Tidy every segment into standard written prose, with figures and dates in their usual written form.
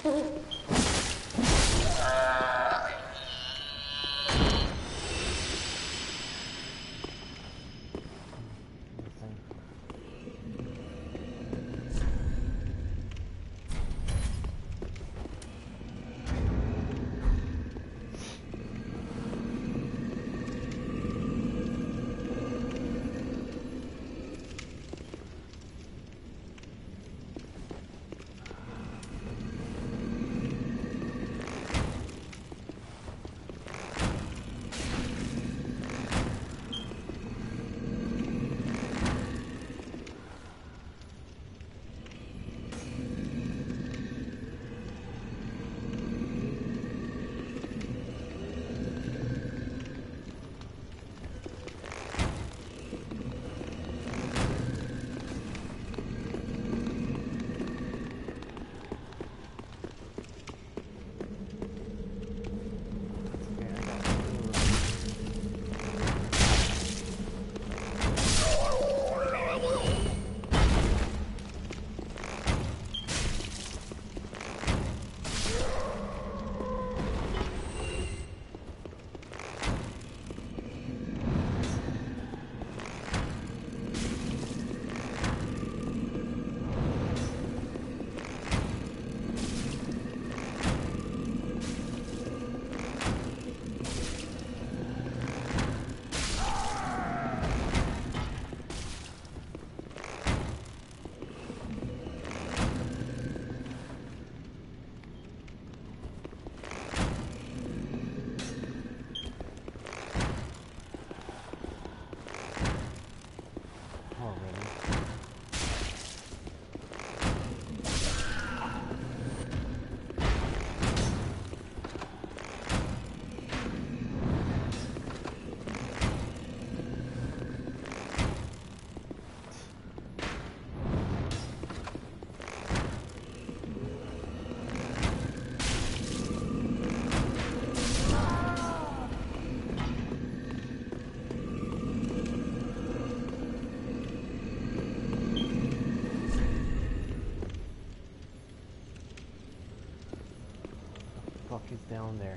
Is down there.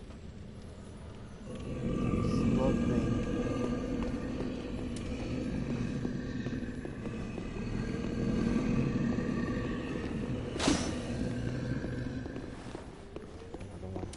Slow thing. Another one.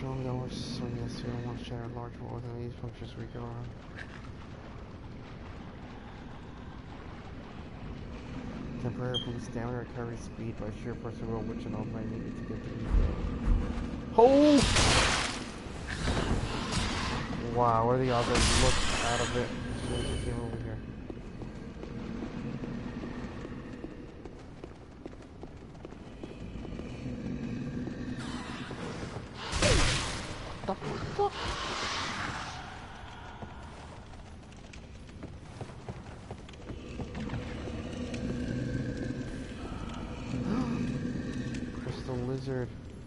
Showing that we're swinging this here. One shattered large walls and these punctures we go around. Temporary boost stamina recovery speed by sheer force of will, which an all I needed to get to the Oh! Wow, what are the odds I looked out of it as soon as I came over here? What the fuck? Crystal lizard.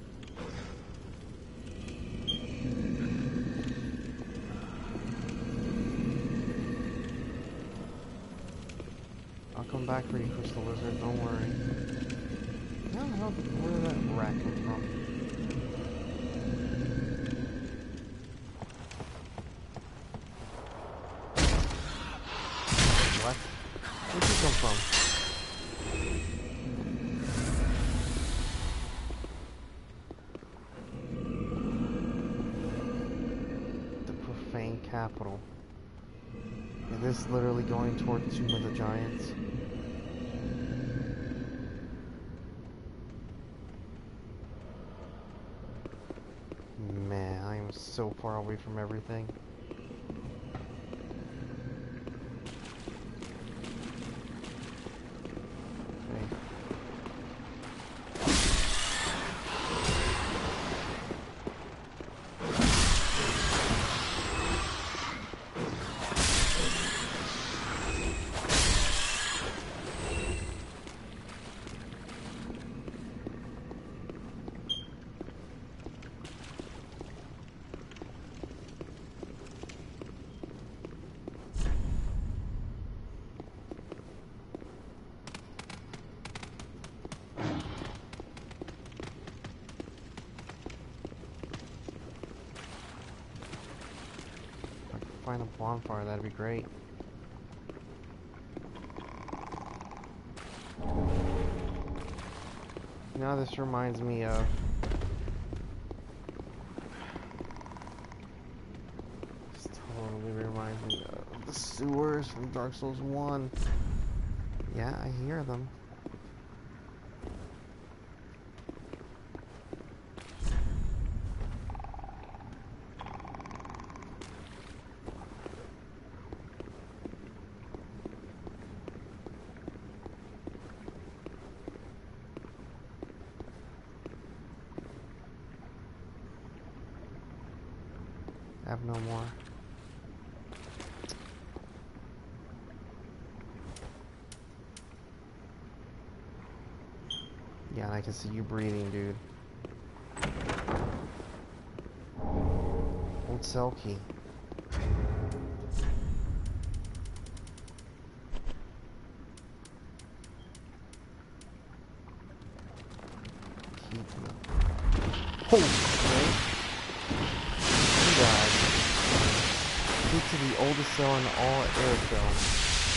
I'll come back for you, Crystal lizard, don't worry. Where did that rat come from? What? Where'd you come from? The profane capital. Is this literally going toward Tomb of the Giants? Man, I am so far away from everything. Okay. Find a bonfire, that'd be great. Now this reminds me of this totally reminds me of the sewers from Dark Souls 1. Yeah, I hear them. I have no more. Yeah, and I can see you breathing, dude. Old cell key. Key to the... Holy shit! God. Key to the oldest cell in all Airfell.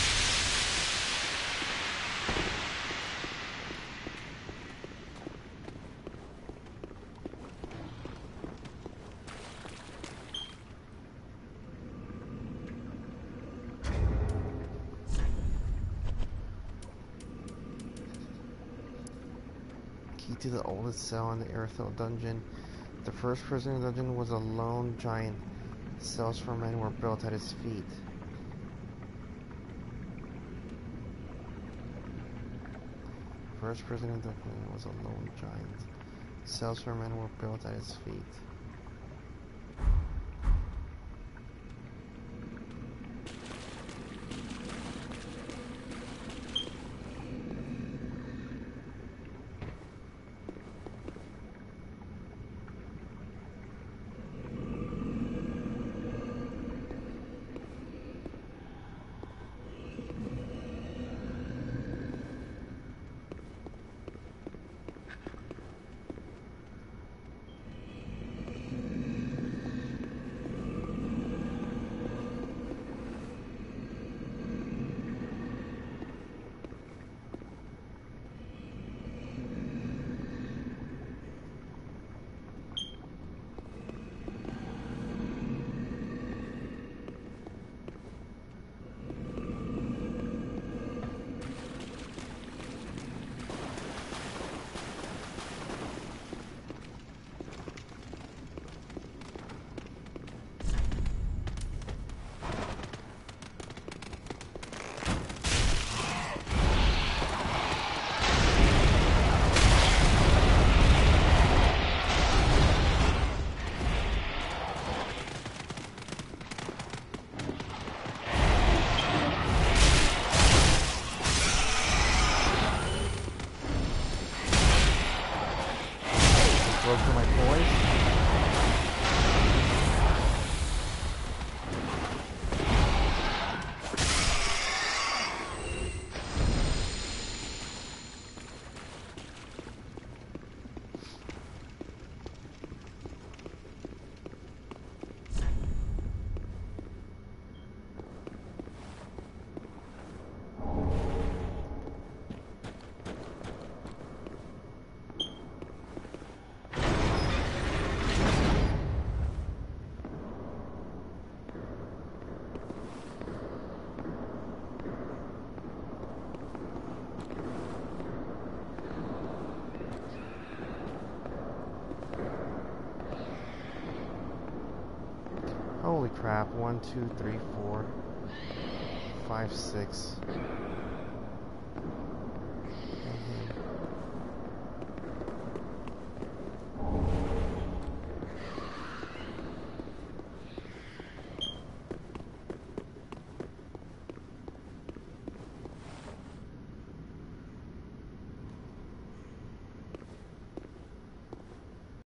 Key to the oldest cell in the Airfell dungeon. The first prisoner dungeon was a lone giant. Cells for men were built at his feet. First prisoner dungeon was a lone giant. Cells for men were built at his feet. Holy crap. 1, 2, 3, 4, 5, 6.